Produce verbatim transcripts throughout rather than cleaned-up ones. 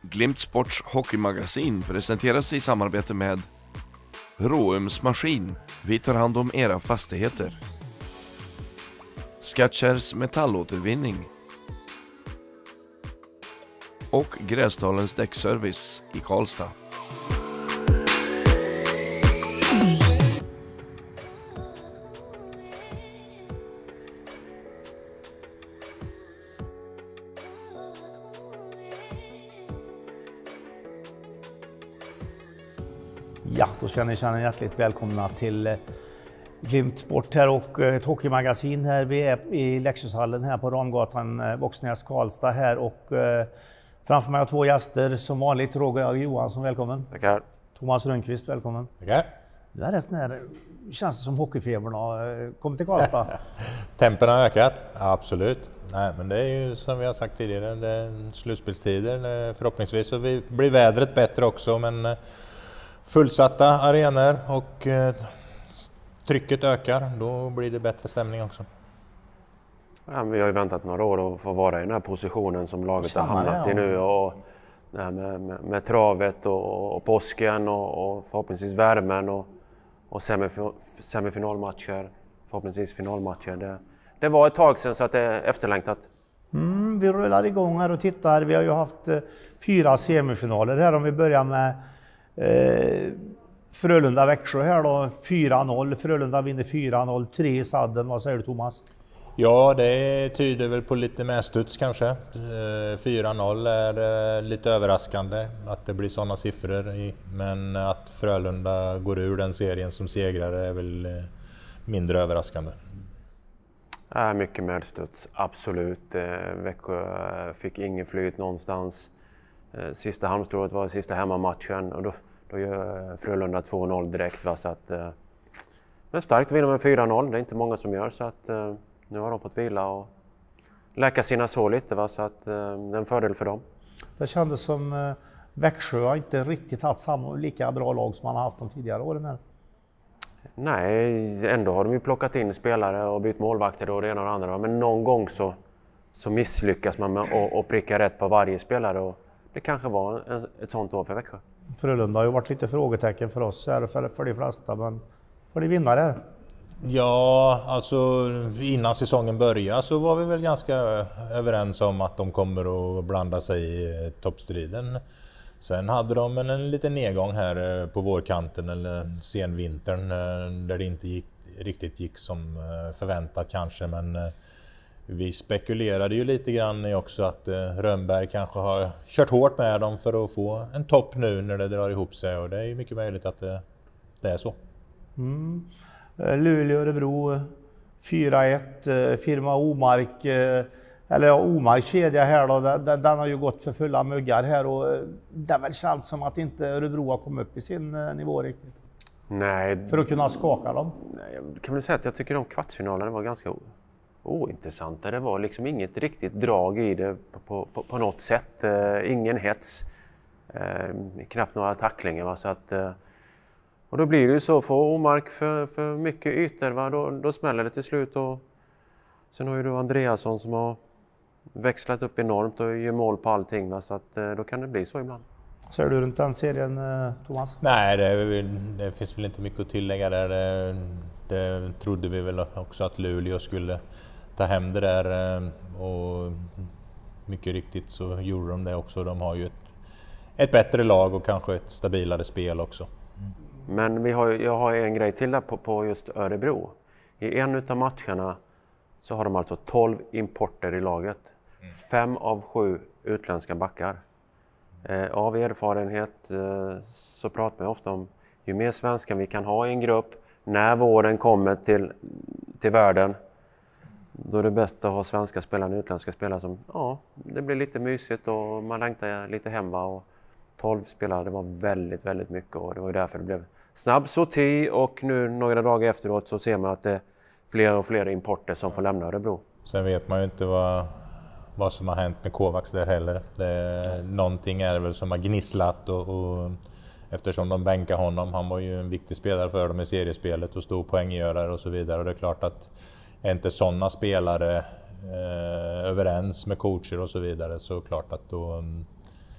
Glimt Sports hockeymagasin presenteras i samarbete med Råums Maskin. Vi tar hand om era fastigheter. Skatchers metallåtervinning. Och Gräsdalens däckservice i Karlstad. Ja, då ska ni känna hjärtligt välkomna till Glimt Sport här och ett hockeymagasin här. Vi är i Lekshushallen här på Ramgatan, Våxnäs, Karlstad här och eh, framför mig har två gäster som vanligt. Roger Johansson, välkommen. Tackar. Thomas Rönnqvist, välkommen. Tackar. Det är sån här, känns det som hockeyfeberna kommer till Karlstad. Tempen har ökat, absolut. Nej, men det är ju som vi har sagt tidigare, det är slutspelstider. Förhoppningsvis så blir vädret bättre också, men fullsatta arenor och eh, trycket ökar, då blir det bättre stämning också. Ja, vi har ju väntat några år att få vara i den här positionen som laget Samma, har hamnat ja. i nu. Och med, med, med travet och, och påsken och, och förhoppningsvis värmen och, och semif- semifinalmatcher, förhoppningsvis finalmatcher. Det, det var ett tag sedan så att det är efterlängtat. Mm, vi rullar igång här och tittar. Vi har ju haft eh, fyra semifinaler här om vi börjar med Eh, Frölunda-Växjö här då, fyra noll. Frölunda vinner fyra noll, tre i sadden. Vad säger du, Thomas? Ja, det tyder väl på lite medstuds kanske. Eh, fyra noll är eh, lite överraskande att det blir sådana siffror. I, men att Frölunda går ur den serien som segrare är väl eh, mindre överraskande. Äh, mycket medstuds, absolut. Eh, Växjö fick ingen flyt någonstans. Sista halmstrået var sista hemmamatchen och då, då gör Frölunda två noll direkt. Va? Så att, eh, men starkt vinner med fyra noll, det är inte många som gör så att eh, nu har de fått vila och läka sina sår lite. Va? Så att eh, det är en fördel för dem. Det kändes som eh, Växjö har inte riktigt haft samma, lika bra lag som man har haft de tidigare åren här. Nej, ändå har de ju plockat in spelare och bytt målvakter och det ena och det andra. Men någon gång så, så misslyckas man med att, att pricka rätt på varje spelare. Och det kanske var en, ett sånt år för Växjö. Frölunda har ju varit lite frågetecken för oss här, för, för de flesta, men får de vinna här? Ja, alltså innan säsongen började så var vi väl ganska överens om att de kommer att blanda sig i toppstriden. Sen hade de en, en liten nedgång här på vårkanten eller senvintern där det inte gick, riktigt gick som förväntat kanske, men vi spekulerade ju lite grann i också att eh, Rönnberg kanske har kört hårt med dem för att få en topp nu när det drar ihop sig, och det är ju mycket möjligt att det, det är så. Mm. Luleå, Örebro fyra ett, firma Omark, eller ja, Omark kedja här då, den, den har ju gått för fulla muggar här och det är väl känns som att inte Örebro har kommit upp i sin nivå riktigt. Nej. För att kunna skaka dem. Nej, kan man säga att jag tycker de kvartsfinalerna var ganska ointressanta. Det var liksom inget riktigt drag i det på, på, på något sätt. Uh, ingen hets. Uh, knappt några tacklingar. Va? Så att, uh, och då blir det ju så, får Omark för, för mycket ytor, va? Då, då smäller det till slut. Och sen har ju då Andreasson som har växlat upp enormt och gör mål på allting. Va? Så att, uh, då kan det bli så ibland. Ser du runt den serien, Thomas? Nej, det, det finns väl inte mycket att tillägga där. Det, det trodde vi väl också att Luleå skulle ta hem det där, och mycket riktigt så gjorde de det också. De har ju ett, ett bättre lag och kanske ett stabilare spel också. Men vi har, jag har en grej till där på, på just Örebro. I en utav matcherna så har de alltså tolv importer i laget. Mm. Fem av sju utländska backar. Eh, av erfarenhet eh, så pratar man ofta om ju mer svenskar vi kan ha i en grupp när våren kommer till, till världen. Då är det bäst att ha svenska spelare än utländska spelare som, ja, det blir lite mysigt och man längtar lite hemma. Och tolv spelare, det var väldigt, väldigt mycket och det var ju därför det blev snabb sorti, och nu några dagar efteråt så ser man att det är fler och fler importer som får lämna Örebro. Sen vet man ju inte vad, vad som har hänt med Kovacs där heller. Det, någonting är det väl som har gnisslat och, och eftersom de bänkar honom, han var ju en viktig spelare för dem i seriespelet och stor poänggörare och så vidare, och det är klart att är inte sådana spelare eh, överens med coacher och så vidare, så klart att då,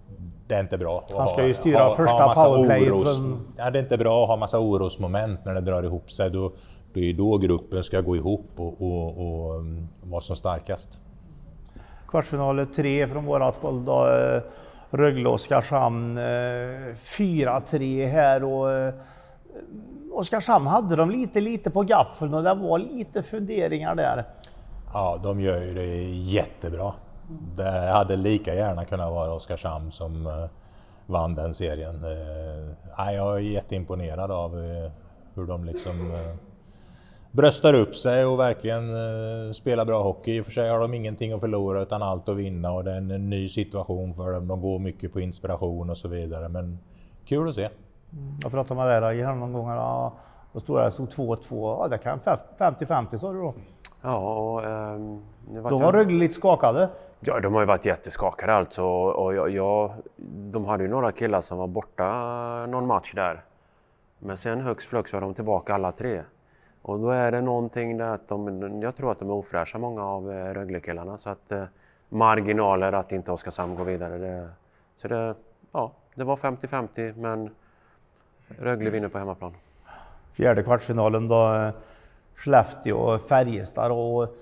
det är inte bra. Han ska ju styra ha, första ha powerplay. Från... Ja, det är inte bra att ha massa orosmoment när det drar ihop sig. Då, det är ju då gruppen ska gå ihop och, och, och, och vara som starkast. Kvartsfinal tre från vårat håll då. Rögle Oskarshamn fyra tre här och Oskarshamn hade de lite lite på gaffeln och det var lite funderingar där. Ja, de gör ju det jättebra. Det hade lika gärna kunnat vara Oskarshamn som uh, vann den serien. Uh, jag är jätteimponerad av uh, hur de liksom uh, bröstar upp sig och verkligen uh, spelar bra hockey. I och för sig har de ingenting att förlora utan allt att vinna och det är en ny situation för dem. De går mycket på inspiration och så vidare, men kul att se. Jag pratade med dig här någon gång, ja, och stod där, stod två två, ja, det kan femtio femtio sa du då. Ja, och, um, nu var, var Rögle lite skakade. Ja, de har ju varit jätteskakade alltså. Och jag, jag, de hade ju några killar som var borta någon match där. Men sen högst flux var de tillbaka alla tre. Och då är det någonting där att de, jag tror att de är ofräscha många av Rögle-killarna. Så att eh, marginaler att inte Oskarshamn går vidare. Det, så det, ja, det var femtio femtio men Rögle vinner på hemmaplan. Fjärde kvartsfinalen då Skellefteå och Färjestad och eh,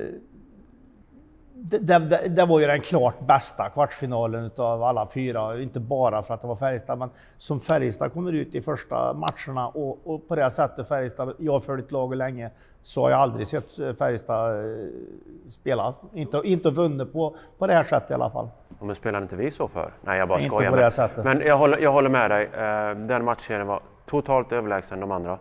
det, det, det var ju den klart bästa kvartsfinalen av alla fyra, inte bara för att det var Färjestad, men som Färjestad kommer ut i första matcherna och, och på det sättet Färjestad, jag har följt laget länge, så har jag aldrig sett Färjestad spela, inte, inte vunnit på, på det här sättet i alla fall. Men spelar inte vi så för? Nej, jag bara inte skojar. På det sättet. Men jag håller, jag håller med dig, den matchen var totalt överlägsen de andra.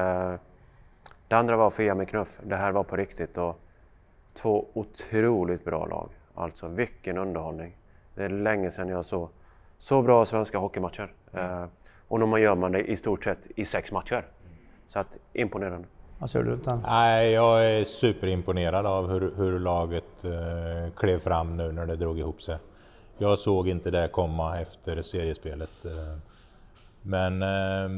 Det andra var Fia med knuff, det här var på riktigt och två otroligt bra lag. Alltså vilken underhållning. Det är länge sedan jag såg så bra svenska hockeymatcher. Eh, och nu gör man det i stort sett i sex matcher. Så att imponerande. Vad säger du utan? Nej, jag är superimponerad av hur, hur laget eh, klev fram nu när det drog ihop sig. Jag såg inte det komma efter seriespelet. Eh, men eh,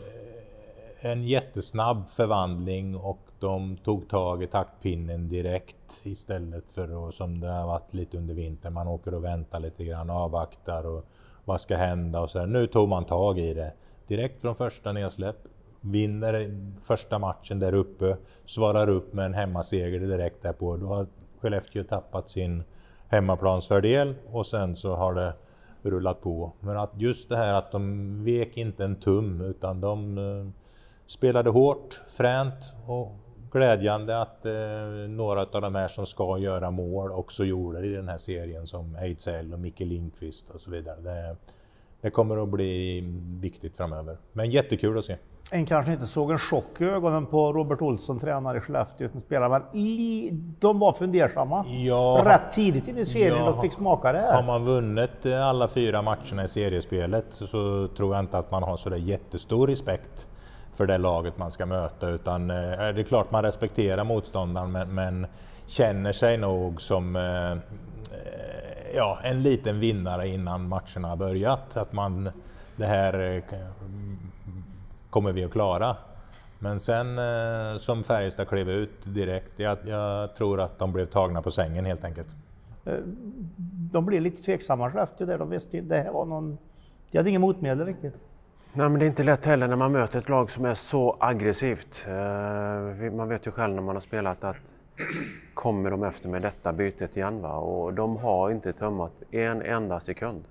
en jättesnabb förvandling och de tog tag i taktpinnen direkt istället för att, som det har varit lite under vintern, man åker och väntar lite grann, avvaktar och vad ska hända och så här. Nu tog man tag i det direkt från första nedsläpp, vinner första matchen där uppe, svarar upp med en hemmaseger direkt därpå. Då har Skellefteå tappat sin hemmaplansfördel och sen så har det rullat på. Men att just det här att de vek inte en tum utan de eh, spelade hårt, fränt och glädjande att eh, några av de här som ska göra mål också gjorde det i den här serien som Ejdsell och Micke Lindqvist och så vidare. Det, det kommer att bli viktigt framöver. Men jättekul att se. En kanske inte såg en chock i ögonen på Robert Olsson, tränare i Skellefteå utan spelare, men li, de var fundersamma. Ja, rätt tidigt in i serien ja, och fick smaka det här. Har man vunnit alla fyra matcherna i seriespelet så tror jag inte att man har så där jättestor respekt för det laget man ska möta, utan eh, det är klart man respekterar motståndaren men, men känner sig nog som eh, ja, en liten vinnare innan matcherna har börjat. Att man, det här eh, kommer vi att klara. Men sen eh, som Färjestad klev ut direkt, jag, jag tror att de blev tagna på sängen helt enkelt. De blev lite tveksamma efter det, de visste det här var någon, de hade ingen motmedel riktigt. Nej, men det är inte lätt heller när man möter ett lag som är så aggressivt. Man vet ju själv när man har spelat att kommer de efter med detta bytet igen, va? Och de har inte tömmat en enda sekund.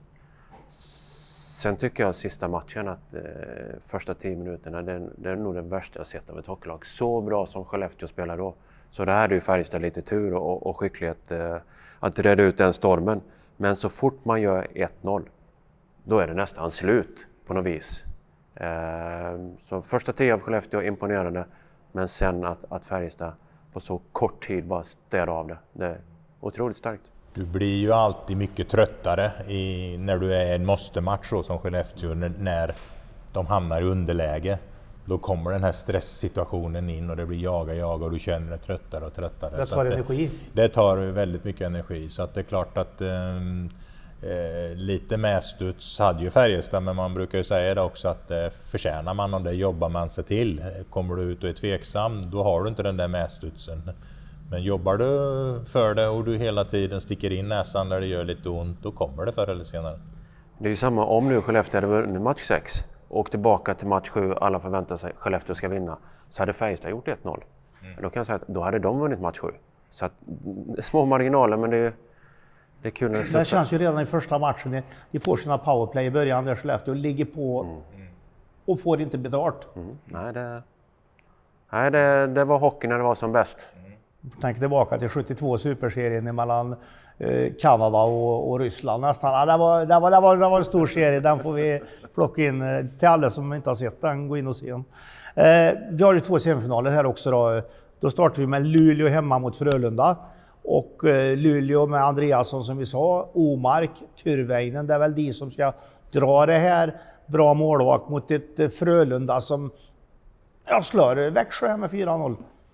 Sen tycker jag sista matchen att eh, första tio minuterna, det, det är nog det värsta jag sett av ett hockeylag. Så bra som Skellefteå spelar då. Så det här är ju Färjestad lite tur och, och skicklighet eh, att rädda ut den stormen. Men så fort man gör ett noll, då är det nästan slut på något vis. Eh, så första tio av Skellefteå imponerande, men sen att, att Färjestad på så kort tid bara städar av det. Det är otroligt starkt. Du blir ju alltid mycket tröttare i, när du är i en måste-match som Skellefteå, när, när de hamnar i underläge. Då kommer den här stresssituationen in och det blir jaga, jaga och du känner dig tröttare och tröttare. Det tar energi. Det, det tar väldigt mycket energi, så att det är klart att eh, eh, lite medstuds hade ju Färjestad, men man brukar ju säga det också att eh, förtjänar man och det jobbar man sig till. Kommer du ut och är tveksam, då har du inte den där medstudsen. Men jobbar du för det och du hela tiden sticker in näsan när det gör lite ont, då kommer det förr eller senare. Det är ju samma om nu Skellefteå hade vunnit match sex och tillbaka till match sju, alla förväntar sig att Skellefteå ska vinna, så hade Färjestad gjort ett noll. Mm. Då kan jag säga att då hade de vunnit match sju. Så att, små marginaler, men det är, det är kul. Det, det känns ju redan i första matchen. De får sina powerplay i början där Skellefteå ligger på mm. och får inte betalt. Mm. Nej, det, nej det, det var hockey när det var som bäst. Mm. Tänk tillbaka till sjuttiotvå superserien mellan eh, Kanada och, och Ryssland nästan. Ja, det, var, det, var, det, var, det var en stor serie, den får vi plocka in eh, till alla som inte har sett den, gå in och se den. Eh, vi har ju två semifinaler här också då. Då startar vi med Luleå hemma mot Frölunda. Och eh, Luleå med Andreasson som vi sa, Omark, Tyrväinen, det är väl de som ska dra det här. Bra målvakt mot ett eh, Frölunda som jag slår Växjö med fyra noll.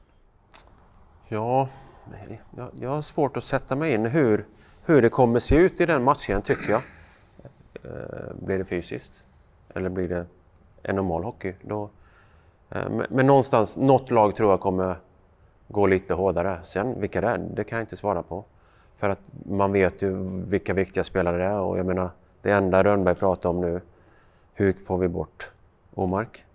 Ja, jag, jag har svårt att sätta mig in hur, hur det kommer se ut i den matchen, tycker jag. Eh, blir det fysiskt? Eller blir det en normal hockey? Då, eh, men, men någonstans, något lag tror jag kommer gå lite hårdare. Sen vilka det är, det kan jag inte svara på. För att man vet ju vilka viktiga spelare det är. Och jag menar, det enda Rönnberg pratar om nu, hur får vi bort Omark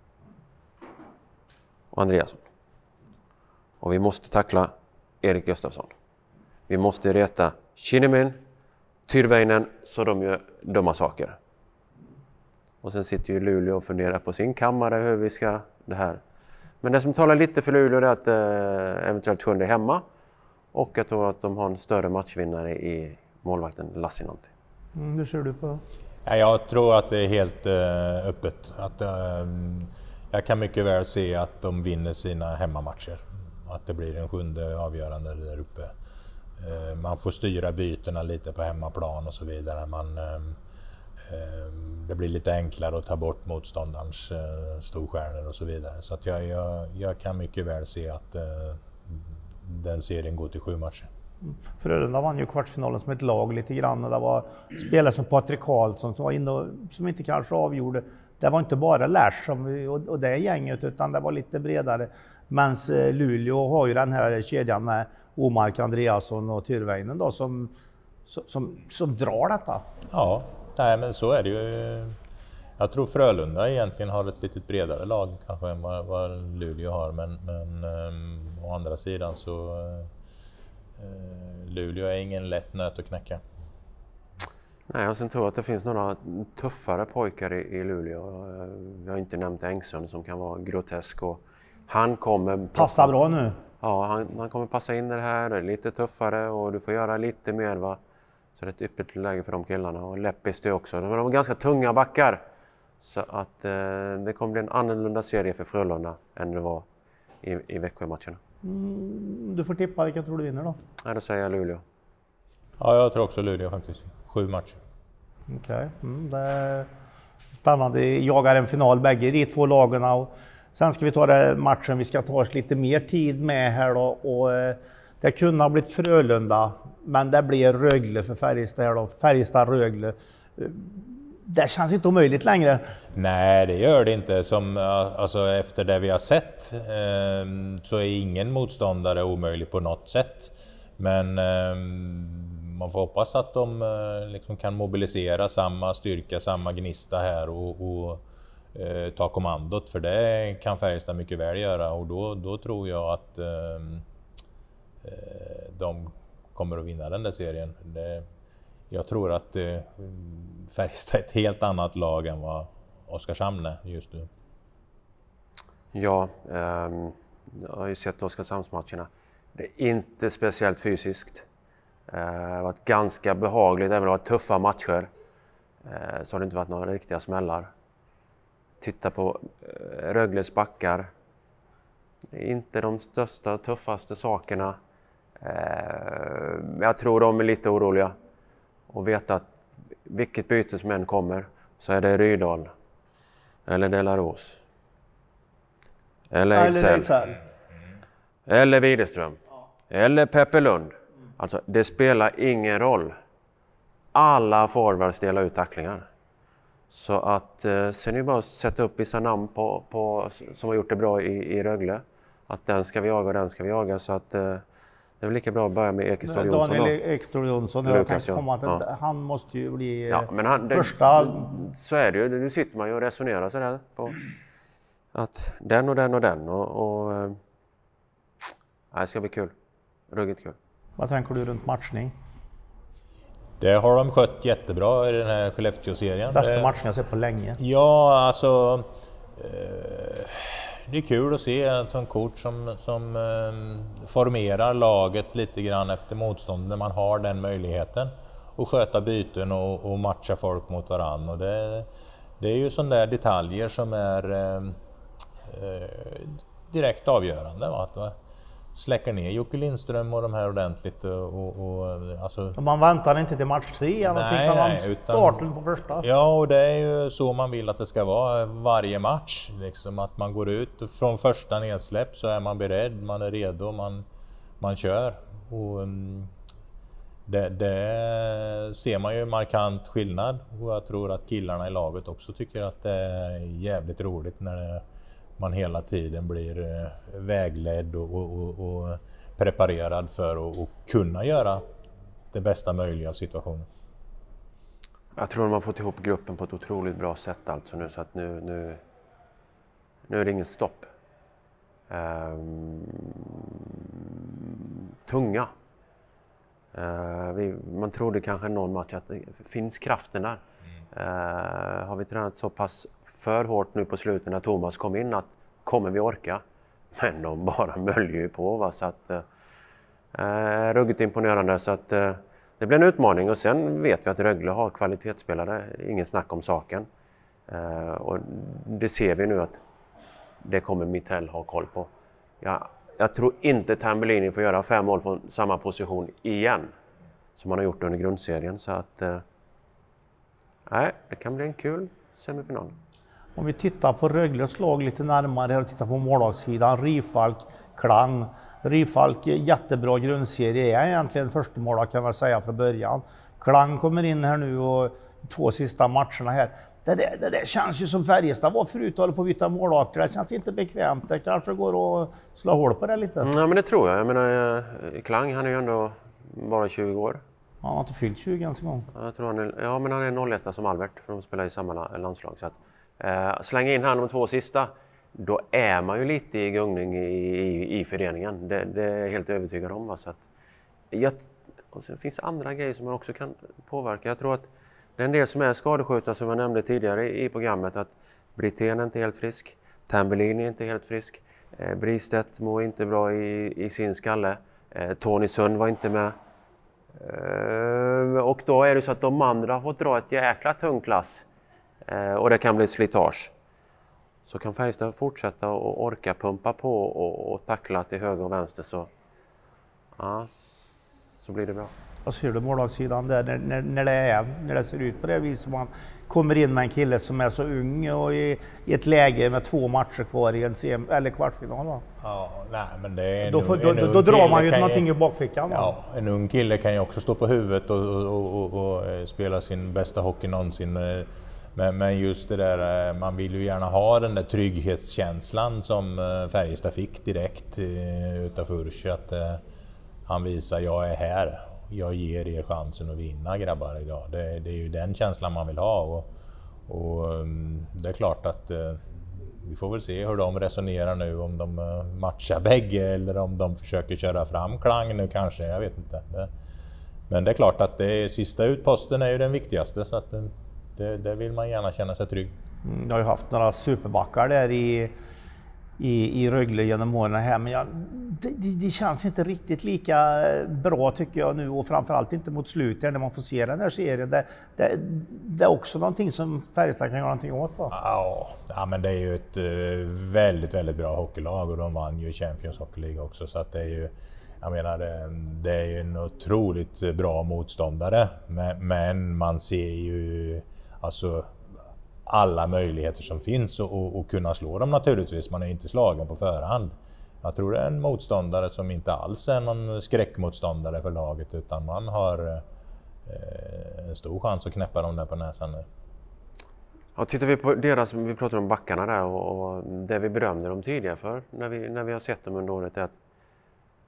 och Andreasson? Och vi måste tackla Erik Gustafsson. Vi måste reta Kinnamin, Tyrväinen, så de gör dumma saker. Och sen sitter ju Luleå och funderar på sin kammare hur vi ska det här. Men det som talar lite för Luleå är att eh, eventuellt sjunde hemma. Och jag tror att de har en större matchvinnare i målvakten Lassinantti. Mm, hur ser du på det? Ja, jag tror att det är helt eh, öppet. Att, eh, jag kan mycket väl se att de vinner sina hemmamatcher. Att det blir en sjunde avgörande där uppe. Eh, man får styra bytena lite på hemmaplan och så vidare. Man, eh, eh, det blir lite enklare att ta bort motståndarens eh, storstjärnor och så vidare. Så att jag, jag, jag kan mycket väl se att eh, den serien går till sju matcher. Frölunda vann ju kvartsfinalen som ett lag lite grann. Och det var spelare som Patrik Karlsson som var inne och, som inte kanske avgjorde. Det var inte bara Lars som, och, och det gänget, utan det var lite bredare. Men Luleå har ju den här kedjan med Omark, Andreasson och Tyrväinen då som, som, som, som drar detta. Ja, nej, men så är det ju. Jag tror Frölunda egentligen har ett lite bredare lag kanske än vad, vad Luleå har. Men, men um, å andra sidan så uh, Luleå är ingen lätt nöt att knäcka. Nej, och sen tror jag att det finns några tuffare pojkar i, i Luleå. Vi har inte nämnt Engsund som kan vara grotesk. Och han kommer passa bra nu. Ja, han, han kommer passa in i det här. Det är lite tuffare och du får göra lite mer, va. Så det är ett ypperligt läge för de killarna. Och Leppis det också. De är ganska tunga backar. Så att eh, det kommer bli en annorlunda serie för Frölunda än det var i, i Växjö-matcherna. Mm, du får tippa, vilka tror du vinner då? Ja, då säger jag Luleå. Ja, jag tror också Luleå faktiskt. Sju matcher. Okej, okay. mm, det är spännande. Jagar en final bägge de två lagen. Och sen ska vi ta det matchen vi ska ta oss lite mer tid med här då. Och det kunde ha blivit Frölunda, men det blir Rögle för Färjestad här då. Färjestad-Rögle. Det känns inte omöjligt längre. Nej, det gör det inte. Som, alltså, efter det vi har sett eh, så är ingen motståndare omöjlig på något sätt. Men eh, man får hoppas att de eh, liksom kan mobilisera samma styrka, samma gnista här och, och eh, ta kommandot. För det kan Färjestad mycket väl göra och då, då tror jag att eh, de kommer att vinna den där serien. Det, jag tror att eh, Färjestad är ett helt annat lag än vad Oskarshamn är just nu. Ja, eh, jag har ju sett Oskarshamnsmatcherna. Det är inte speciellt fysiskt. Eh, det har varit ganska behagligt, även om det har varit tuffa matcher. Eh, så har det inte varit några riktiga smällar. Titta på eh, Rögles backar. Inte de största, tuffaste sakerna. Eh, jag tror de är lite oroliga. Och vet att vilket byte som än kommer så är det Rydal. Eller Delaros. Eller Ejdsell. Eller Widerström. Ja. Eller Peppe Lund. Alltså, det spelar ingen roll. Alla forwards delar ut tacklingar. Så att eh, sen är det bara att sätta upp vissa namn på, på, som har gjort det bra i, i Rögle. Att den ska vi jaga och den ska vi jaga. Så att eh, Det är väl lika bra att börja med Ekestad Jonsson Daniel då. Ekestad Jonsson, Lukas, jag tänkte ja. komma att Ja. han måste ju bli Ja, men han, det, första... så är det ju. Nu sitter man ju och resonerar sådär på att den och den och den och, och äh, det ska bli kul. Ruggigt kul. Vad tänker du runt matchning? Det har de skött jättebra i den här Skellefteå-serien. Bästa matchen jag sett på länge. Ja, alltså... Eh, det är kul att se en sån coach som, som eh, formerar laget lite grann efter motstånd när man har den möjligheten. Och sköta byten och, och matcha folk mot varann. Och det, det är ju sådana där detaljer som är eh, eh, direkt avgörande. Va? Att, va? Släcker ner Jocke Lindström och de här ordentligt. Och, och, alltså... Och man väntar inte till match tre eller någonting, utan man starten på första. Ja, och det är ju så man vill att det ska vara varje match. Liksom att man går ut från första nedsläpp så är man beredd, man är redo, man, man kör. Och, um, det, det ser man ju markant skillnad. Och jag tror att killarna i laget också tycker att det är jävligt roligt när det, man hela tiden blir vägledd och, och, och, och preparerad för att och kunna göra det bästa möjliga av situationen. Jag tror att man har fått ihop gruppen på ett otroligt bra sätt alltså nu, så att nu, nu, nu är det ingen stopp. Um, tunga. Uh, vi, man trodde kanske någon match att det finns kraften där. Uh, har vi tränat så pass för hårt nu på slutet när Thomas kom in att kommer vi orka? Men de bara möljer ju på, va? Så att uh, ruggigt imponerande, så att uh, det blir en utmaning. Och sen vet vi att Rögle har kvalitetsspelare, ingen snack om saken. Uh, och det ser vi nu att det kommer Mittell ha koll på. Ja, jag tror inte Tambellini får göra fem mål från samma position igen som han har gjort under grundserien, så att uh, nej, det kan bli en kul semifinal. Om vi tittar på Rögles lag lite närmare och tittar på målvaktssidan, Rifalk, Klang. Rifalk, jättebra grundserie, är egentligen första målvakt kan man säga från början. Klang kommer in här nu och två sista matcherna här. Det där, det där känns ju som Färjestad var förut, håller på att byta målvakter. Det känns inte bekvämt. Det kanske går att slå hål på det lite. Ja, men det tror jag. Jag menar, Klang, han är ju ändå bara tjugo år. Ja, han har inte fyllt tjugo ens en gång. Jag tror han är, ja, men han är noll ett som Albert, för de spelar i samma landslag. Så att, eh, slänga in han de två sista, då är man ju lite i gungning i, i, i föreningen. Det, det är jag helt övertygad om. Va? Så att, jag, och sen finns det andra grejer som man också kan påverka. Jag tror att det är en del som är skadeskjutna, som jag nämnde tidigare i, i programmet, att Brithén är inte helt frisk, Tambellini är inte helt frisk, eh, Bristedt mår inte bra i, i sin skalle, eh, Tony Sund var inte med. Eh, och då är det så att de andra har fått dra ett jäkla tungt klass, eh, och det kan bli slitage. Så kan Färjestad fortsätta och orka pumpa på och, och tackla till höger och vänster, så, ja, så blir det bra. Vad ser du målvaktssidan där när, när, när, det är, när det ser ut på det viset? Man kommer in med en kille som är så ung och i, i ett läge med två matcher kvar i en sem, eller kvartsfinal. Va? Ja, nej, men det är då, får, en, då, en då, då drar man ju ju, någonting i bakfickan. Va? Ja, en ung kille kan ju också stå på huvudet och, och, och, och, och spela sin bästa hockey någonsin. Men, men just det där, man vill ju gärna ha den där trygghetskänslan som Färjestad fick direkt utanför Ursch, att han visar jag är här. Jag ger er chansen att vinna, grabbar, idag. Det, det är ju den känslan man vill ha. Och, och det är klart att eh, vi får väl se hur de resonerar nu, om de matchar bägge eller om de försöker köra fram Klang nu kanske, jag vet inte. Det, men det är klart att det är, sista utposten är ju den viktigaste, så att det, det vill man gärna känna sig trygg. Mm, jag har ju haft några superbackar där i I, i Rögle genom åren här, men jag, det, det känns inte riktigt lika bra tycker jag nu, och framförallt inte mot slutet när man får se den här serien. Det, det, det är också någonting som Färjestad kan göra någonting åt, va? Ja, ja, men det är ju ett väldigt, väldigt bra hockeylag och de vann ju Champions Hockey League också, så att det är ju, jag menar, det, det är ju en otroligt bra motståndare, men, men man ser ju alltså alla möjligheter som finns och, och, och kunna slå dem naturligtvis. Man är inte slagen på förhand. Jag tror det är en motståndare som inte alls är någon skräckmotståndare för laget, utan man har eh, en stor chans att knäppa dem där på näsan nu. Ja, tittar vi på deras, vi pratar om backarna där, och, och det vi berömde dem tidigare för när vi, när vi har sett dem under året, är att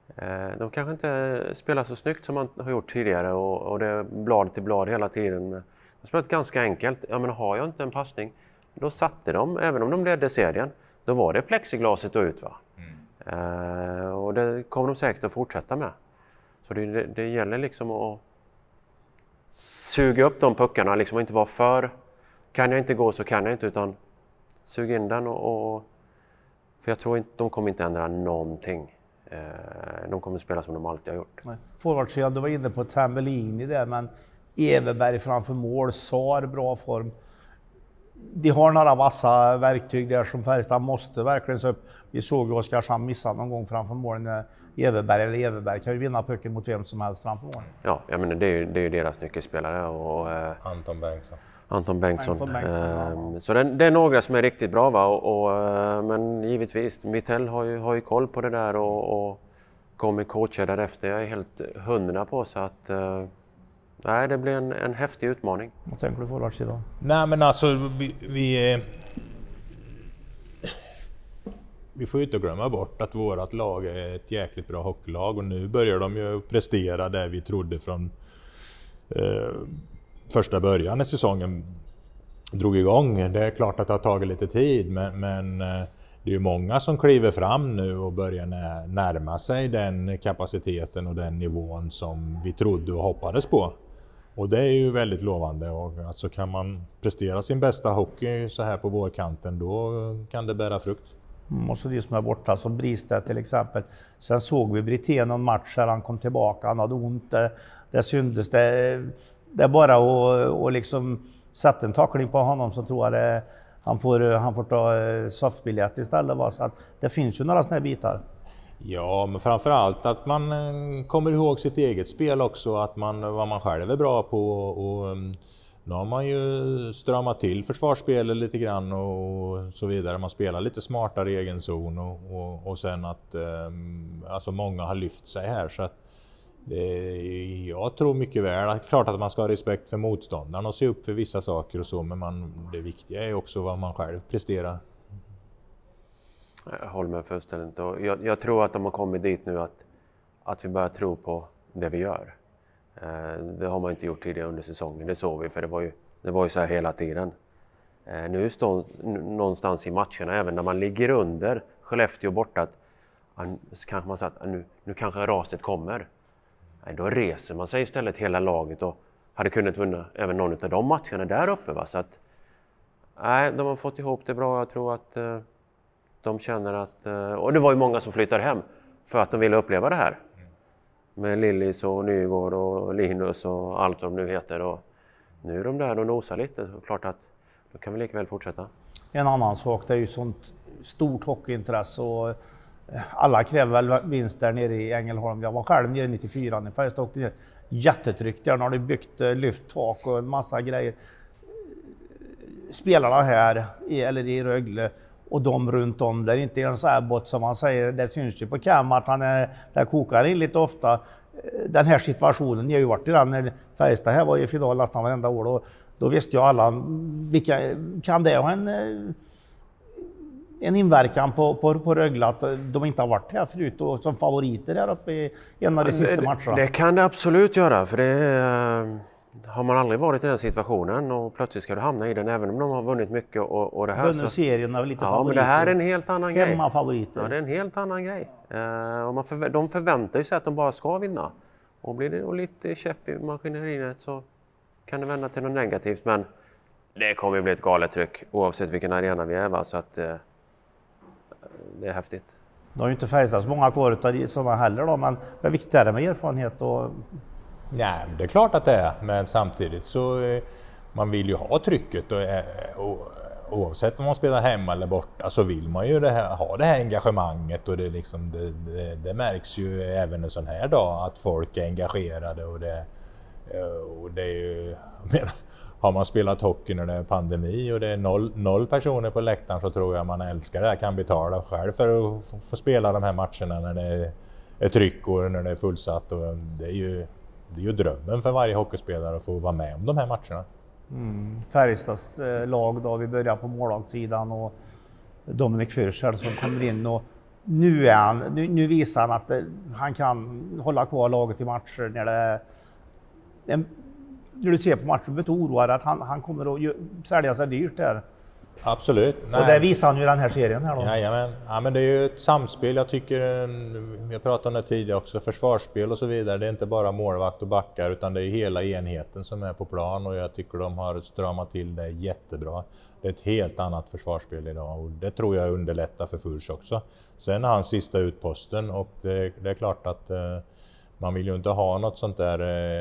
De kanske inte spelar så snyggt som man har gjort tidigare och, och det är blad till blad hela tiden. De har spelat ganska enkelt. Jag menar, har jag inte en passning, då satte de, även om de ledde serien, då var det plexiglaset och ut va. Mm. Uh, och det kommer de säkert att fortsätta med. Så det, det, det gäller liksom att suga upp de puckarna, liksom inte vara för, kan jag inte gå så kan jag inte, utan suga in den och, och för jag tror inte, de kommer inte ändra någonting. De kommer spela som de alltid har gjort. Forwardsidan, du var inne på Tambellini där, men Everberg framför mål, Sar bra form. De har några vassa verktyg där som Färjestad måste verkligen så upp. Vi såg ju Oskarshamn missa någon gång framför målen. Everberg eller Everberg kan ju vinna pucken mot vem som helst framför målen. Ja, jag menar, det är ju det är deras nyckelspelare. Och, eh, Anton Bengtsson. Anton Bengtsson. Anton Bengtsson eh, så det, det är några som är riktigt bra va? Och, och, men givetvis, Mittell har ju, har ju koll på det där och, och kommer coacha därefter. Jag är helt hundra på så att eh, nej, det blir en, en häftig utmaning. Vad tänker du forwardsidan? Nej men alltså vi, vi, vi får ju inte glömma bort att vårat lag är ett jäkligt bra hockeylag och nu börjar de ju prestera där vi trodde från eh, första början när säsongen drog igång. Det är klart att det har tagit lite tid men, men det är ju många som kliver fram nu och börjar närma sig den kapaciteten och den nivån som vi trodde och hoppades på. Och det är ju väldigt lovande och alltså kan man prestera sin bästa hockey så här på vårkanten då kan det bära frukt. Mm, och så de som är borta som Bristedt till exempel. Sen såg vi Brithén någon match där han kom tillbaka, han hade ont, det, det syndes. Det, det är bara att och liksom sätta en tackling på honom så tror jag det, han, får, han får ta softbiljett istället. Va? Så att det finns ju några såna här bitar. Ja, men framförallt att man kommer ihåg sitt eget spel också, att man, vad man själv är bra på och nu har man ju stramat till försvarsspelet lite grann och så vidare. Man spelar lite smartare i egen zon och, och, och sen att alltså många har lyft sig här så att det, jag tror mycket väl att klart att man ska ha respekt för motståndaren och se upp för vissa saker och så, men man, det viktiga är också vad man själv presterar. Jag håller med fullständigt och jag, jag tror att de har kommit dit nu att, att vi börjar tro på det vi gör. Eh, det har man inte gjort tidigare under säsongen, det såg vi för det var ju, det var ju så här hela tiden. Eh, nu står någonstans i matcherna, även när man ligger under Skellefteå borta, att, så kanske man sagt att nu, nu kanske raset kommer. Nej, då reser man sig istället hela laget och hade kunnat vinna även någon av de matcherna där uppe. Va? Så att, nej, de har fått ihop det bra, jag tror att eh, de känner att, och det var ju många som flyttade hem för att de ville uppleva det här. Med Lillis och Nygård och Linus och allt vad de nu heter. Och nu är de där och nosar lite. Och klart att då kan vi lika väl fortsätta. En annan sak, det är ju sånt stort hockeyintresse och alla kräver väl vinst där nere i Ängelholm. Jag var själv nere nittiofyra när Färjestad åkte ner. Jättetryck där, när de byggt lyft tak och en massa grejer. Spelarna här eller i Rögle och de runt om där, inte ens Abbott som man säger, det syns ju på Cam att han är, där kokar in lite ofta. Den här situationen, jag har ju varit i den när Färjestad här var i final nästan varenda år och då visste ju alla, vilka, kan det ha en, en inverkan på, på, på Rögle att de inte har varit här förut och som favoriter här uppe i en av de sista matcherna? Det, det kan det absolut göra, för det är, har man aldrig varit i den situationen och plötsligt ska du hamna i den även om de har vunnit mycket och, och det här. Vunnit serien av lite ja, favoriter. Men det här är en helt annan grej. Hemmafavoriter. Ja, det är en helt annan grej. Uh, och man förvä- de förväntar sig att de bara ska vinna. Och blir det lite käpp i maskineriet så kan det vända till något negativt. Men det kommer bli ett galet tryck oavsett vilken arena vi är. Va? Så att uh, det är häftigt. De har ju inte Färjestad så många kvar utav sådana heller då, men det är viktigare med erfarenhet och... Ja, det är klart att det är, men samtidigt så eh, man vill ju ha trycket och, och oavsett om man spelar hemma eller borta så vill man ju det här, ha det här engagemanget och det, liksom, det, det, det märks ju även en sån här dag att folk är engagerade och det, och det är ju, men, har man spelat hockey när det är pandemi och det är noll, noll personer på läktaren så tror jag man älskar det här, kan betala själv för att få, få spela de här matcherna när det är, är tryck och när det är fullsatt och det är ju Det är ju drömmen för varje hockeyspelare att få vara med om de här matcherna. Mm. Färjestads eh, lag då, vi börjar på målvaktssidan och Dominik Fürschel som kommer in och nu, är han, nu, nu visar han att det, han kan hålla kvar laget i matcher när det en, när du ser på matchen blir du oroad att han, han kommer att ju, sälja sig dyrt där. Absolut. Nej. Och det visar han ju i den här serien här då. Jajamän. Ja, men det är ju ett samspel. Jag tycker, jag pratade om det tidigare också, försvarsspel och så vidare. Det är inte bara målvakt och backar utan det är hela enheten som är på plan och jag tycker de har stramat till det jättebra. Det är ett helt annat försvarsspel idag och det tror jag underlättar för Furs också. Sen har han sista utposten och det, det är klart att eh, man vill ju inte ha något sånt där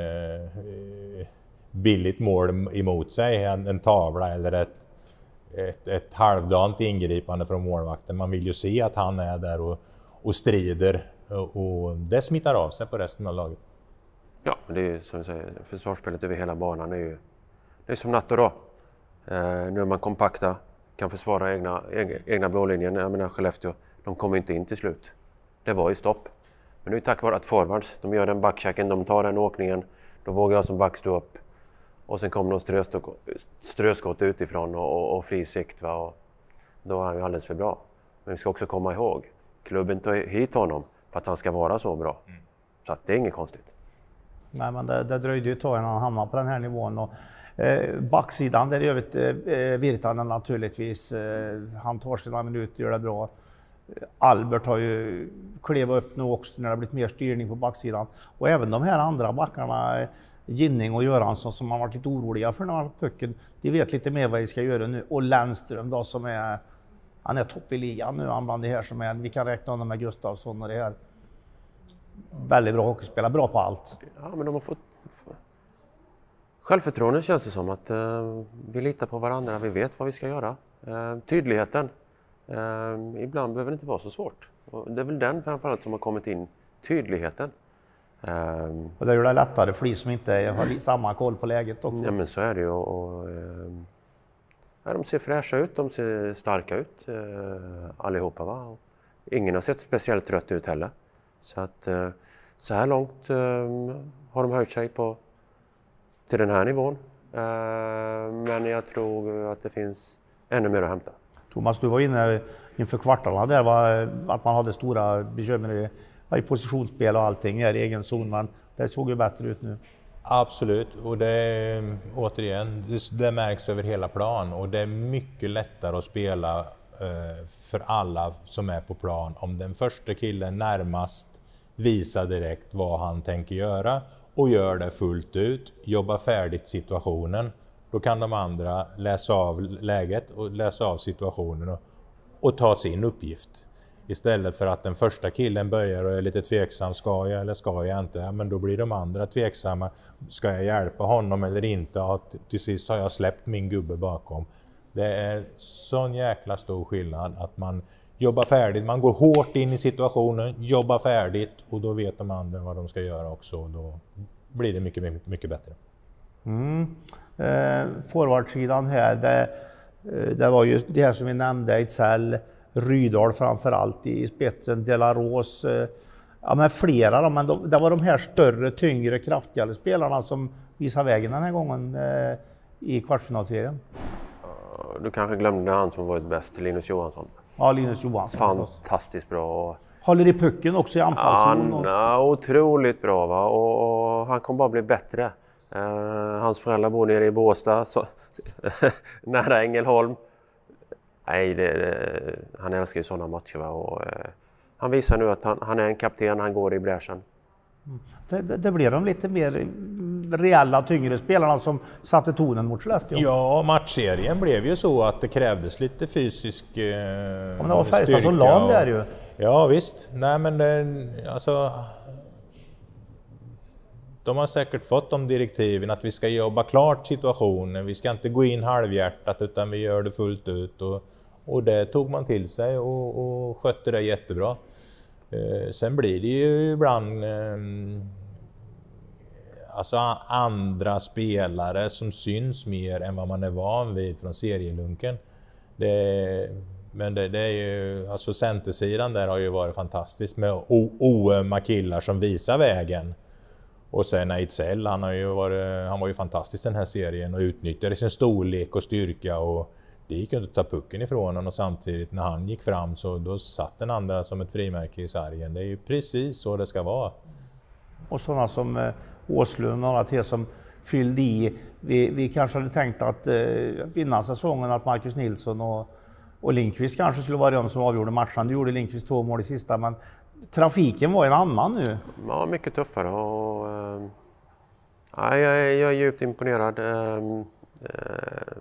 eh, billigt mål emot sig, en, en tavla eller ett Ett, ett halvdant ingripande från målvakten. Man vill ju se att han är där och, och strider och, och det smittar av sig på resten av laget. Ja, det är ju som du säger, försvarsspelet över hela banan är ju det är som natt och dag. Eh, nu är man kompakta, kan försvara egna, egna, egna blålinjen. Jag menar Skellefteå, de kommer inte in till slut. Det var ju stopp. Men nu är det tack vare att forwards, de gör den backchecken, de tar den åkningen. Då vågar jag som back stå upp. Och sen kommer någon ströskott utifrån och, och, och fri sikt. Va? Och då är han ju alldeles för bra. Men vi ska också komma ihåg, klubben tar hit honom för att han ska vara så bra. Mm. Så att det är inget konstigt. Nej, men det, det dröjde ju ett tag innan han hamnade på den här nivån. Och, eh, backsidan, där i övrigt eh, Virtanen naturligtvis. Eh, han tar sina minuter, gör det bra. Albert har ju klevat upp nu också när det har blivit mer styrning på backsidan. Och även de här andra backarna, Ginning och Göransson, som har varit lite oroliga för den här pucken. De vet lite mer vad de ska göra nu. Och Lennström då, som är, han är topp i ligan nu, han bland det här som är, vi kan räkna honom med Gustafsson och det här. Väldigt bra hockeyspelare, bra på allt. Ja, men de har fått självförtroende, känns det som att uh, vi litar på varandra, vi vet vad vi ska göra. Uh, tydligheten, uh, ibland behöver det inte vara så svårt. Och det är väl den framförallt som har kommit in, tydligheten. Um, och det gör det lättare för de som inte har samma koll på läget också. Ja, men så är det ju. Och, och, um, ja, de ser fräscha ut, de ser starka ut uh, allihopa. Va? Och ingen har sett speciellt trött ut heller. Så att uh, så här långt uh, har de höjt sig på, till den här nivån. Uh, men jag tror att det finns ännu mer att hämta. Thomas, du var inne inför kvartarna där, var, att man hade stora bekymmer i i positionsspel och allting i egen zon, men det såg ju bättre ut nu. Absolut, och det återigen, det, det märks över hela plan och det är mycket lättare att spela eh, för alla som är på plan om den första killen närmast visar direkt vad han tänker göra och gör det fullt ut, jobbar färdigt situationen. Då kan de andra läsa av läget och läsa av situationen och, och ta sin uppgift. Istället för att den första killen börjar och är lite tveksam, ska jag eller ska jag inte? Ja, men då blir de andra tveksamma, ska jag hjälpa honom eller inte? Ja, till sist har jag släppt min gubbe bakom. Det är sån jäkla stor skillnad att man jobbar färdigt, man går hårt in i situationen, jobbar färdigt och då vet de andra vad de ska göra också och då blir det mycket, mycket, mycket bättre. Mm. Eh, forwardsidan här, det, det var ju det här som vi nämnde, Ejdsell, Rydahl framförallt i spetsen, Delaros, eh, ja men flera, men de, det var de här större, tyngre, kraftigare spelarna som visade vägen den här gången eh, i kvartsfinalserien. Du kanske glömde han som varit bäst, Linus Johansson. Ja, Linus Johansson. Fantastiskt bra. Håller i pucken också i anfallszon. Han är otroligt bra, va? Och, och han kommer bara bli bättre. Uh, hans föräldrar bor nere i Båstad, så nära Ängelholm. Nej, det, det, han älskar ju sådana matcher. Va? Och, uh, han visar nu att han, han är en kapten, han går i bräschen. Mm. Det, det, det blir de lite mer reella, tyngre spelarna som satte tonen mot Skellefteå. Ja, matchserien blev ju så att det krävdes lite fysisk eh, ja, men det var Färjestad som la där ju. Ja, visst. Nej, men det, alltså... De har säkert fått de direktiven att vi ska jobba klart situationen, vi ska inte gå in halvhjärtat utan vi gör det fullt ut och, och det tog man till sig och, och skötte det jättebra. Eh, sen blir det ju ibland eh, alltså andra spelare som syns mer än vad man är van vid från serielunken. Det, men det, det är ju, alltså centersidan där har ju varit fantastiskt med oömma killar som visar vägen. Och sen Ejdsell, han, har ju varit, han var ju fantastisk den här serien och utnyttjade sin storlek och styrka och det gick inte att ta pucken ifrån honom, och samtidigt när han gick fram så då satt den andra som ett frimärke i sargen. Det är ju precis så det ska vara. Och sådana som eh, Åslund och några till som fyllde i. Vi, vi kanske hade tänkt att eh, vinna säsongen, att Marcus Nilsson och, och Lindqvist kanske skulle vara de som avgjorde matchen. Du gjorde Lindqvist två mål i sista, men trafiken var en annan nu. Ja, mycket tuffare. Och, eh, ja, jag, jag är djupt imponerad. Eh, eh,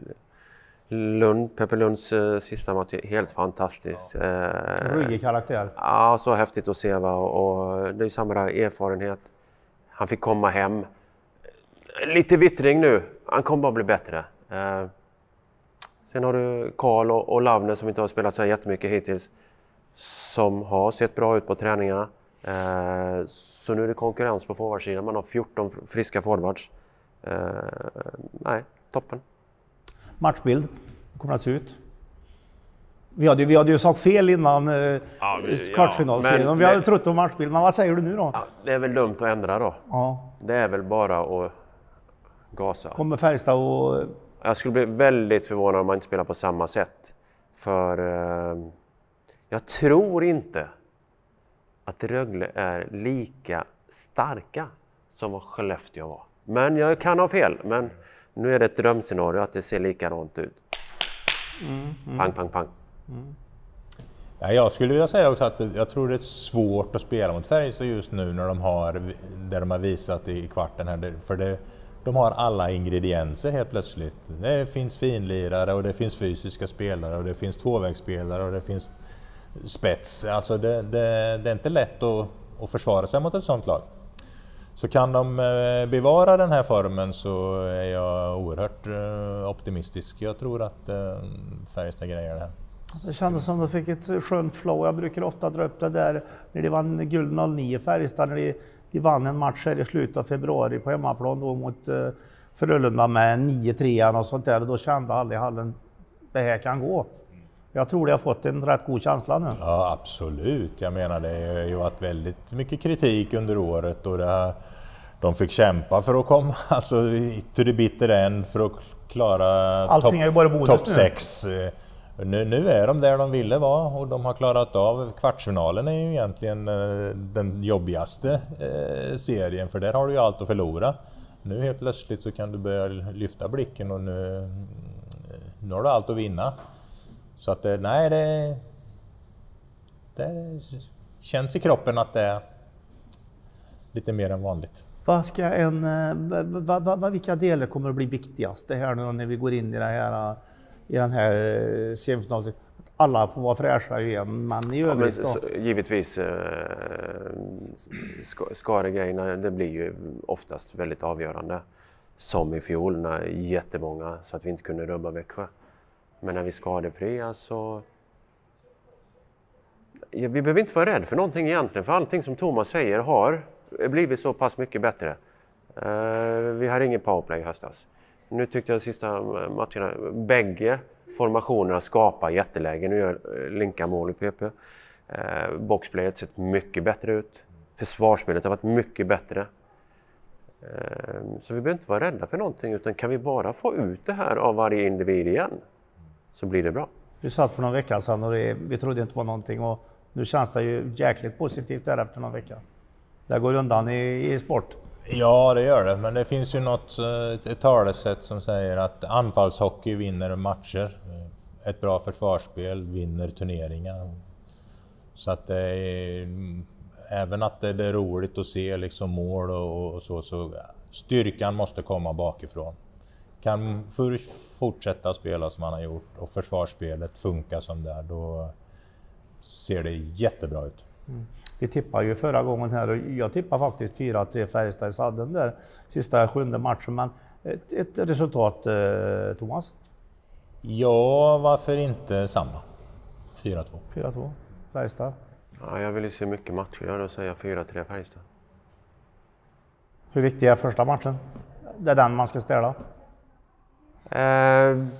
Lund, Peppe Lunds eh, sista match är helt fantastisk. Eh, Ruggig karaktär. Ja, så häftigt att se. Va? Och det är samma där erfarenhet. Han fick komma hem. Lite vittring nu. Han kommer bara bli bättre. Eh, sen har du Karl och, och Lavne som inte har spelat så här jättemycket hittills. Som har sett bra ut på träningarna. Eh, så nu är det konkurrens på forwardsidan. Man har fjorton friska forwards. Eh, nej, toppen. Matchbild. Hur kommer det att se ut? Vi hade, vi hade ju sagt fel innan eh, ja, kvartsfinalserien. Ja, men, vi hade trott på matchbild. Men vad säger du nu då? Ja, det är väl dumt att ändra då. Ja. Det är väl bara att gasa. Kommer Färjestad och... Jag skulle bli väldigt förvånad om man inte spelar på samma sätt. För eh, jag tror inte att Rögle är lika starka som vad Skellefteå var. Men jag kan ha fel. Men nu är det ett drömscenario att det ser likadant ut. Mm, mm. Pang, pang, pang. Mm. Ja, jag skulle vilja säga också att jag tror det är svårt att spela mot Färjestad just nu när de har, där de har visat i kvarten här. För det, de har alla ingredienser helt plötsligt. Det finns finlirare och det finns fysiska spelare och det finns tvåvägsspelare och det finns spets. Alltså det, det, det är inte lätt att, att försvara sig mot ett sånt lag. Så kan de bevara den här formen så är jag oerhört optimistisk. Jag tror att Färjestad grejer det här. Det kändes som att de fick ett skönt flow. Jag brukar ofta dra upp det där när de vann guld noll nio Färjestad. När de, de vann en match här i slutet av februari på hemmaplan då mot uh, Frölunda med nio tre och sånt där. Och då kände alla i hallen det här kan gå. Jag tror de har fått en rätt god känsla nu. Ja, absolut. Jag menar det har ju varit väldigt mycket kritik under året och det här, de fick kämpa för att komma alltså to the bitter end för att klara topp top sex. Nu, nu är de där de ville vara och de har klarat av. Kvartsfinalen är ju egentligen den jobbigaste eh, serien för där har du ju allt att förlora. Nu helt plötsligt så kan du börja lyfta blicken och nu, nu har du allt att vinna. Så att det, nej, det, det känns i kroppen att det är lite mer än vanligt. Vad ska en, vad, vad, vad, vilka delar kommer att bli viktigast det här nu när vi går in i, det här, i den här semifinalen? Alla får vara fräscha igen, men i övrigt ja, men, givetvis eh, skaregrejerna, det blir ju oftast väldigt avgörande. Som i fjol när jättemånga så att vi inte kunde rubba Växjö. Men när vi är skadefria så... Ja, vi behöver inte vara rädda för någonting egentligen. För allting som Thomas säger har blivit så pass mycket bättre. Uh, vi har ingen powerplay i höstas. Nu tyckte jag de sista matcherna, bägge formationerna skapar jättelägen. Nu gör Linka mål i P P. Uh, boxplayet sett mycket bättre ut. Försvarsspelet har varit mycket bättre. Uh, så vi behöver inte vara rädda för någonting. Utan kan vi bara få ut det här av varje individ igen, så blir det bra. Du satt för någon vecka sedan och det, vi trodde inte på någonting och nu känns det ju jäkligt positivt där efter någon vecka. Det går undan i, i sport. Ja, det gör det. Men det finns ju något, ett talesätt som säger att anfallshockey vinner matcher. Ett bra försvarsspel vinner turneringar. Så att det är, även att det är roligt att se liksom mål och, och så, så styrkan måste komma bakifrån. Kan fortsätta spela som man har gjort och försvarsspelet funkar som det är, då ser det jättebra ut. Mm. Vi tippade ju förra gången här och jag tippade faktiskt fyra tre Färjestad i sadden där sista sjunde matchen, men ett, ett resultat eh, Thomas? Ja, varför inte samma? fyra två. fyra två, Färjestad. Ja, jag vill ju se mycket matcher, jag vill säga fyra tre Färjestad. Hur viktig är första matchen? Det är den man ska ställa. Uh,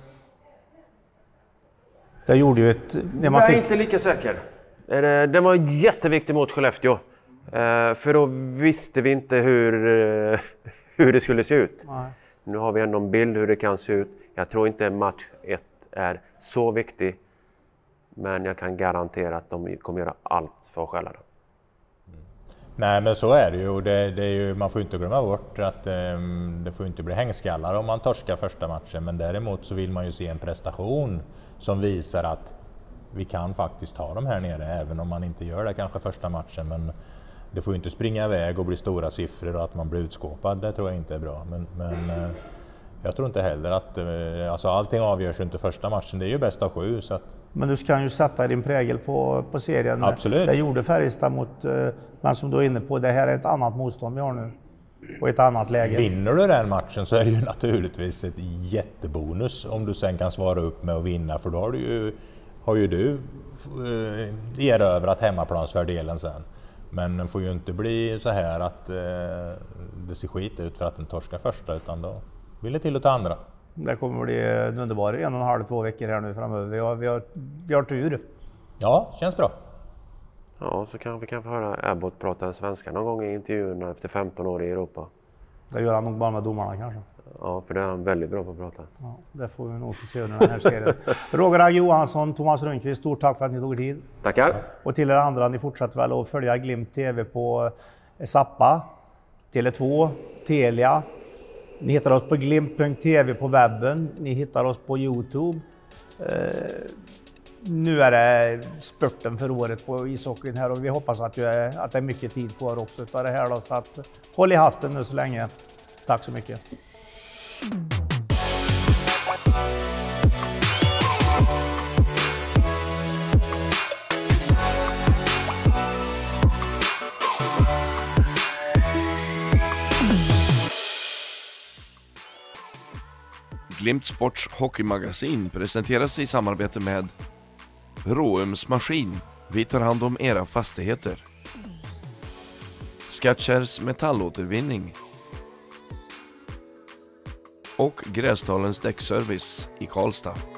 det gjorde ju ett... Det man jag fick... är inte lika säker. Den var jätteviktig mot Skellefteå. Uh, för då visste vi inte hur, uh, hur det skulle se ut. Nej. Nu har vi ändå en bild hur det kan se ut. Jag tror inte match ett är så viktig. Men jag kan garantera att de kommer göra allt för att skälla den. Nej, men så är det ju. Det, det är ju man får inte glömma bort att eh, det får inte bli hängskallar om man torskar första matchen. Men däremot så vill man ju se en prestation som visar att vi kan faktiskt ta dem här nere, även om man inte gör det kanske första matchen. Men det får ju inte springa iväg och bli stora siffror och att man blir utskåpad. Det tror jag inte är bra. Men, men eh, jag tror inte heller att eh, alltså allting avgörs inte första matchen. Det är ju bäst av sju. Så att... Men du kan ju sätta din prägel på, på serien. Absolut. Det gjorde Färjestad mot, eh, men som du är inne på, det här är ett annat motstånd vi har nu. Och ett annat läge. Vinner du den matchen så är det ju naturligtvis ett jättebonus om du sen kan svara upp med att vinna. För då har du ju, har ju du eh, erövrat hemmaplansfördelen sen. Men det får ju inte bli så här att eh, det ser skit ut för att den torskar första, utan då vill det till att ta andra. Det kommer bli en underbar en och en halv, två veckor här nu framöver. Vi har, vi har, vi har tur. Ja, känns bra. Ja, så kan vi kan få höra Abbott prata svenska någon gång i intervjuerna efter femton år i Europa. Det gör han nog bara med domarna kanske. Ja, för det är han väldigt bra på att prata. Ja, det får vi nog få se under den här serien. Roger Agge Johansson, Thomas Rundqvist, stort tack för att ni tog tid. Tackar. Och till er andra, ni fortsätter väl att följa Glimt T V på Zappa, Tele två, Telia. Ni hittar oss på glimt punkt tv på webben. Ni hittar oss på YouTube. Eh, nu är det spurten för året på ishockeyn här och vi hoppas att det är, att det är mycket tid kvar också utav det här då, så att håll i hatten nu så länge. Tack så mycket. Glimt Sports hockeymagasin presenteras i samarbete med Råums Maskin. Vi tar hand om era fastigheter. Skatchers metallåtervinning. Och Grästalens däckservice i Karlstad.